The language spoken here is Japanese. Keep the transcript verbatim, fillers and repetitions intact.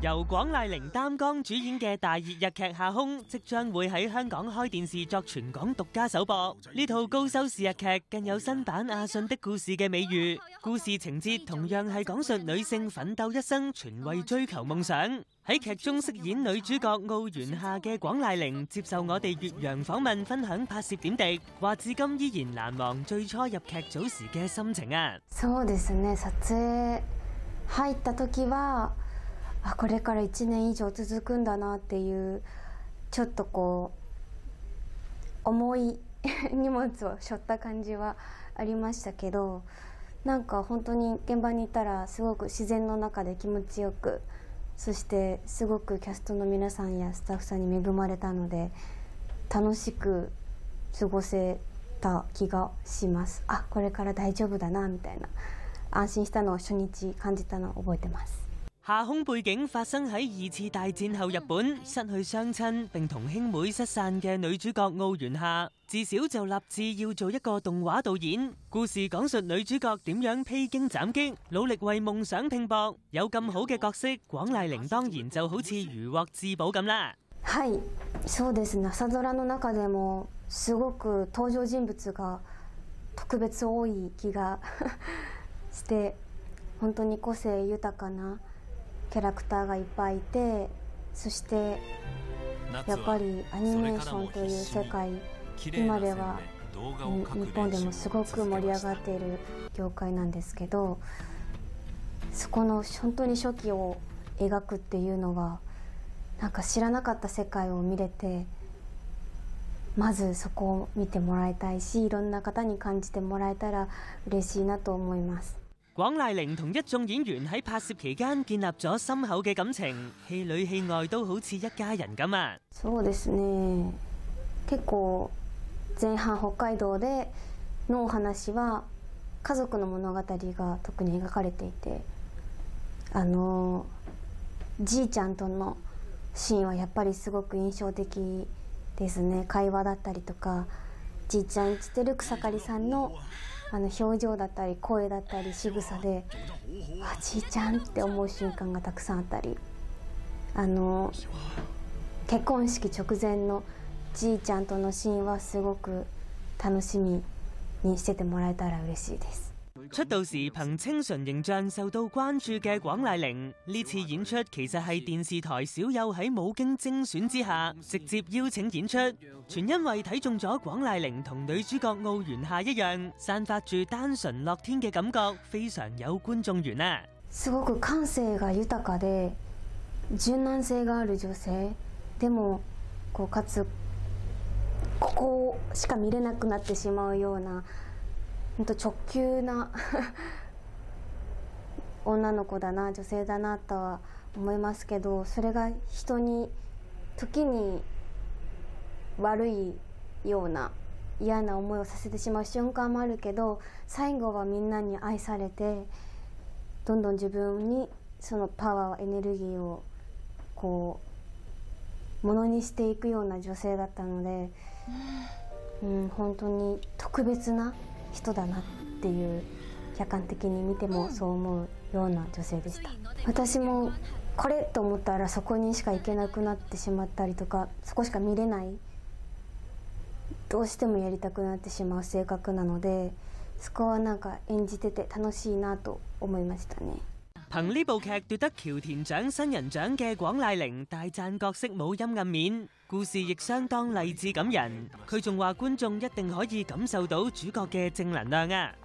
由廣瀨鈴擔綱主演嘅大熱日劇《夏空》即將會喺香港開電視作全港獨家首播。呢套高收視日劇更有新版阿信的故事嘅美譽，故事情節同樣係講述女性奮鬥一生，全為追求夢想。喺劇中飾演女主角奧原夏嘅廣瀨鈴接受我哋越洋訪問，分享拍攝點滴，話至今依然難忘最初入劇組時嘅心情啊！ そうですね、撮影入った時はあこれからいちねん以上続くんだなっていうちょっとこう重い荷物を背負った感じはありましたけど、なんか本当に現場にいたらすごく自然の中で気持ちよく、そしてすごくキャストの皆さんやスタッフさんに恵まれたので楽しく過ごせた気がします。あこれから大丈夫だなみたいな安心したのを初日感じたのを覚えてます。 夏空背景發生喺二次大戰後日本，失去雙親並同兄妹失散嘅女主角奧原夏，自小就立志要做一個動畫導演。故事講述女主角點樣披荊斬棘，努力為夢想拼搏。有咁好嘅角色，廣瀨鈴當然就好似如獲至寶咁啦。 はい、そうですね。朝ドラの中でもすごく登場人物が特別多い気がして、本当に個性豊かなキャラクターがいっぱいいて、そしてやっぱりアニメーションという世界、今では日本でもすごく盛り上がっている業界なんですけど、そこの本当に初期を描くっていうのはなんか知らなかった世界を見れて、まずそこを見てもらいたいし、いろんな方に感じてもらえたら嬉しいなと思います。 廣瀨鈴同一眾演員喺拍攝期間建立咗深厚嘅感情，戲裏戲外都好似一家人咁啊！ そうですね。結構前半北海道でのお話は家族の物語が特に描かれていて、あのじいちゃんとのシーンはやっぱりすごく印象的ですね。会話だったりとか、じいちゃん演じてる草刈さんのあの表情だったり声だったり仕草で、あじいちゃんって思う瞬間がたくさんあったり、あの結婚式直前のじいちゃんとのシーンはすごく楽しみにしててもらえたら嬉しいです。 出道時憑清純形象受到關注嘅廣瀨鈴，呢次演出其實係電視台少有喺冇經精選之下直接邀請演出，全因為睇中咗廣瀨鈴同女主角奧原夏一樣，散發住單純樂天嘅感覺，非常有觀眾緣啊！ すごく感性が豊かで柔軟性がある女性でもこうかつここしか見れなくなってしまうような本当直球な女の子だな、女性だなとは思いますけど、それが人に時に悪いような嫌な思いをさせてしまう瞬間もあるけど、最後はみんなに愛されてどんどん自分にそのパワーエネルギーをこうものにしていくような女性だったので、うん、本当に特別な人だなっていう、客観的に見てもそう思うような女性でした。私もこれと思ったらそこにしか行けなくなってしまったりとか、そこしか見れない、どうしてもやりたくなってしまう性格なので、そこはなんか演じてて楽しいなと思いましたね。 憑呢部劇奪得橋田獎新人獎嘅廣瀨鈴大讚角色冇陰暗面，故事亦相當勵志感人。佢仲話觀眾一定可以感受到主角嘅正能量啊！